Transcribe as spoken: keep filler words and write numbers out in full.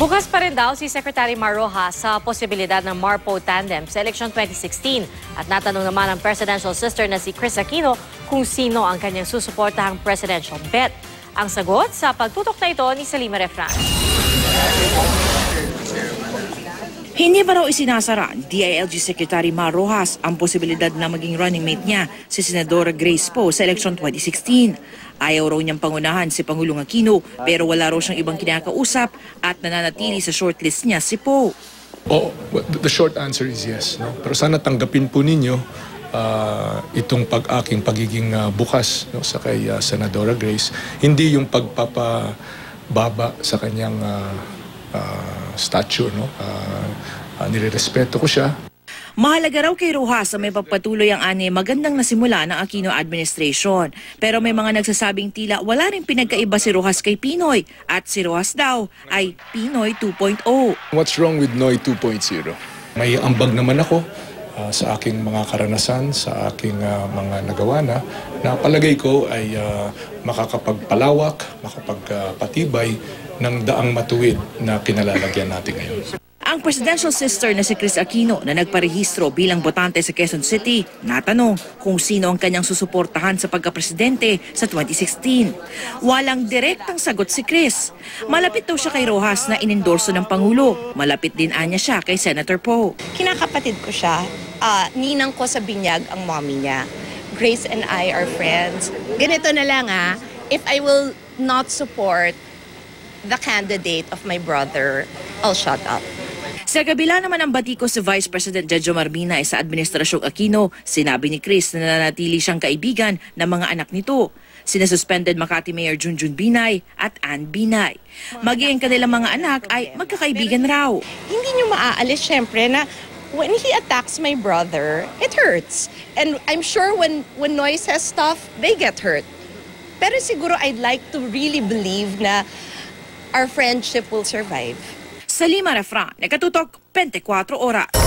Bukas pa rin daw si Secretary Mar Rojas sa posibilidad ng Marpo tandem sa eleksyon twenty sixteen. At natanong naman ang presidential sister na si Chris Aquino kung sino ang kanyang susuportahang presidential bet. Ang sagot sa pagtutok na ito ni Salima Refran. Hindi pa raw isinasara ni D I L G Secretary Mar Rojas ang posibilidad na maging running mate niya si Senadora Grace Poe sa eleksyon twenty sixteen. Ayaw raw niyang pangunahan si Pangulong Aquino pero wala raw siyang ibang kinakausap at nananatili sa shortlist niya si Poe. Oh, the short answer is yes. No? Pero sana tanggapin po ninyo uh, itong pag-aking pagiging uh, bukas no, sa kay uh, Senadora Grace. Hindi yung pagpapababa sa kanyang uh, uh, stature. No? Uh, uh, nirerespeto ko siya. Mahalaga raw kay Rojas na may pagpatuloy ang ani magandang nasimula ng Aquino administration. Pero may mga nagsasabing tila wala rin pinagkaiba si Rojas kay Pinoy at si Rojas daw ay Pinoy two point oh. What's wrong with Noy two point oh? May ambag naman ako uh, sa aking mga karanasan, sa aking uh, mga nagawa na, na palagay ko ay uh, makakapagpalawak, makapagpatibay ng daang matuwid na kinalalagyan natin ngayon. Ang presidential sister na si Chris Aquino na nagparehistro bilang botante sa Quezon City, natanong kung sino ang kanyang susuportahan sa pagkapresidente sa twenty sixteen. Walang direktang sagot si Chris. Malapit daw siya kay Rojas na inendorso ng Pangulo. Malapit din anya siya kay Senator Poe. Kinakapatid ko siya. Uh, ninang ko sa binyag ang mommy niya. Grace and I are friends. Ganito na lang ah, if I will not support the candidate of my brother, I'll shut up. Sa kabila naman ang batiko si Vice President Jojo Marbinay sa Administrasyong Aquino, sinabi ni Chris na nananatili siyang kaibigan ng mga anak nito. Sina-suspended Makati Mayor Junjun Binay at Ann Binay. Maging kanilang mga anak ay magkakaibigan raw. Hindi niyo maaalis syempre na when he attacks my brother, it hurts. And I'm sure when, when Noy says stuff, they get hurt. Pero siguro I'd like to really believe na our friendship will survive. Salima Refran, Nakatutok, twenty-four oras.